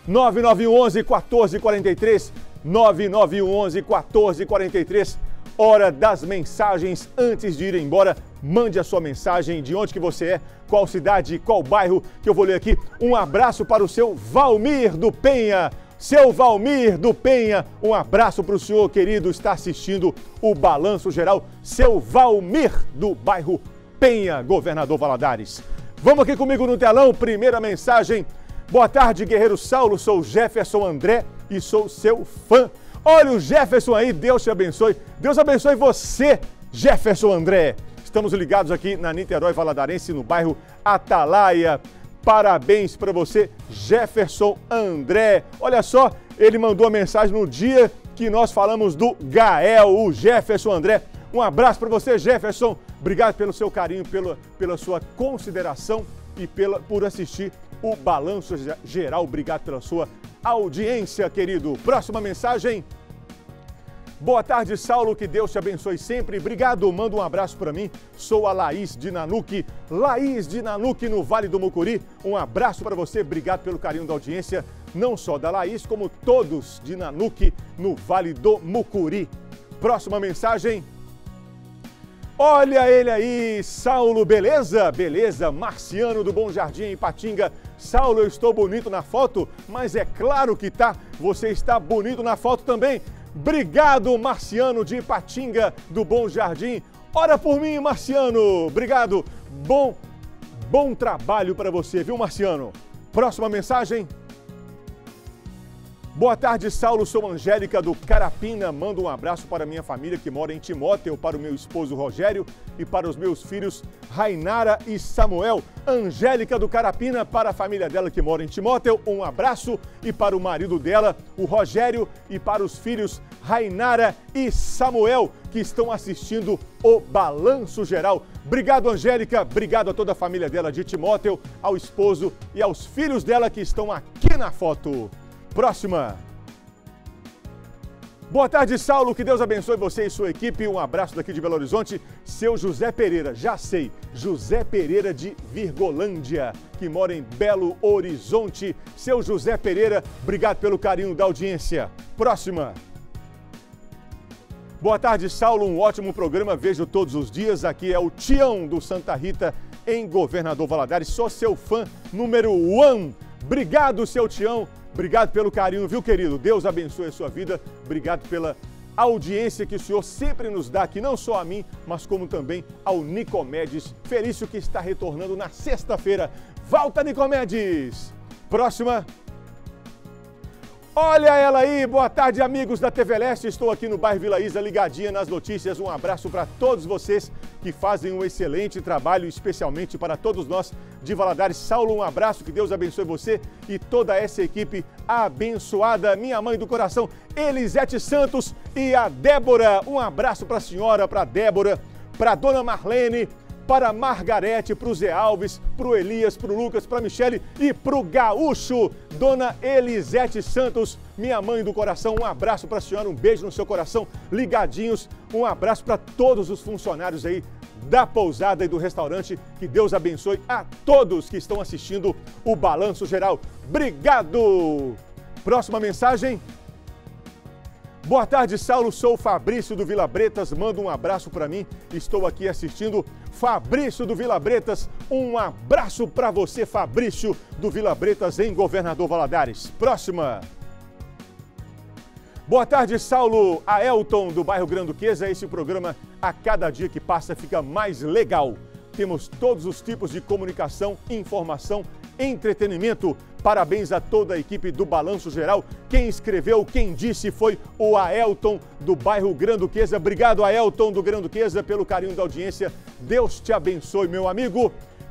9911 1443, 9911 1443. Hora das mensagens. Antes de ir embora, mande a sua mensagem, de onde que você é, qual cidade, qual bairro, que eu vou ler aqui. Um abraço para o seu Valmir do Penha. Seu Valmir do Penha, um abraço para o senhor querido, está assistindo o Balanço Geral. Seu Valmir do bairro Penha, Governador Valadares. Vamos aqui comigo no telão, primeira mensagem. Boa tarde, guerreiro Saulo, sou Jefferson André e sou seu fã. Olha o Jefferson aí, Deus te abençoe. Deus abençoe você, Jefferson André. Estamos ligados aqui na Niterói Valadarense, no bairro Atalaia. Parabéns para você, Jefferson André. Olha só, ele mandou a mensagem no dia que nós falamos do Gael, o Jefferson André. Um abraço para você, Jefferson. Obrigado pelo seu carinho, pela sua consideração e por assistir o Balanço Geral. Obrigado pela sua audiência, querido. Próxima mensagem. Boa tarde, Saulo, que Deus te abençoe sempre. Obrigado, manda um abraço para mim. Sou a Laís de Nanuque. Laís de Nanuque, no Vale do Mucuri. Um abraço para você, obrigado pelo carinho da audiência, não só da Laís, como todos de Nanuque, no Vale do Mucuri. Próxima mensagem. Olha ele aí, Saulo, beleza? Beleza, Marciano do Bom Jardim, em Patinga. Saulo, eu estou bonito na foto, mas é claro que tá. Você está bonito na foto também. Obrigado, Marciano de Ipatinga, do Bom Jardim. Ora por mim, Marciano. Obrigado. Bom trabalho para você, viu, Marciano? Próxima mensagem. Boa tarde, Saulo. Sou Angélica do Carapina. Mando um abraço para minha família que mora em Timóteo, para o meu esposo Rogério e para os meus filhos Rainara e Samuel. Angélica do Carapina, para a família dela que mora em Timóteo, um abraço. E para o marido dela, o Rogério, e para os filhos Rainara e Samuel, que estão assistindo o Balanço Geral. Obrigado, Angélica. Obrigado a toda a família dela de Timóteo, ao esposo e aos filhos dela que estão aqui na foto. Próxima. Boa tarde, Saulo. Que Deus abençoe você e sua equipe. Um abraço daqui de Belo Horizonte. Seu José Pereira, já sei, José Pereira de Virgolândia, que mora em Belo Horizonte. Seu José Pereira, obrigado pelo carinho da audiência. Próxima. Boa tarde, Saulo. Um ótimo programa. Vejo todos os dias. Aqui é o Tião do Santa Rita, em Governador Valadares. Sou seu fã número 1. Obrigado, seu Tião. Obrigado pelo carinho, viu, querido? Deus abençoe a sua vida. Obrigado pela audiência que o senhor sempre nos dá aqui, não só a mim, mas como também ao Nicomedes Felício, que está retornando na sexta-feira. Volta, Nicomedes! Próxima. Olha ela aí, boa tarde, amigos da TV Leste. Estou aqui no bairro Vila Isa, ligadinha nas notícias. Um abraço para todos vocês que fazem um excelente trabalho, especialmente para todos nós de Valadares. Saulo, um abraço, que Deus abençoe você e toda essa equipe abençoada. Minha mãe do coração, Elisete Santos, e a Débora. Um abraço para a senhora, para a Débora, para a dona Marlene, para a Margarete, para o Zé Alves, para o Elias, para o Lucas, para a Michele e para o Gaúcho. Dona Elisete Santos, minha mãe do coração, um abraço para a senhora, um beijo no seu coração, ligadinhos. Um abraço para todos os funcionários aí da pousada e do restaurante. Que Deus abençoe a todos que estão assistindo o Balanço Geral. Obrigado! Próxima mensagem. Boa tarde, Saulo. Sou o Fabrício do Vila Bretas. Manda um abraço para mim. Estou aqui assistindo. Fabrício do Vila Bretas. Um abraço para você, Fabrício do Vila Bretas, em Governador Valadares. Próxima. Boa tarde, Saulo. A Elton do bairro Granduquesa. Esse programa, a cada dia que passa, fica mais legal. Temos todos os tipos de comunicação, informação, entretenimento. Parabéns a toda a equipe do Balanço Geral. Quem escreveu, quem disse foi o Aelton do bairro Granduquesa. Obrigado, Aelton do Granduquesa, pelo carinho da audiência. Deus te abençoe, meu amigo.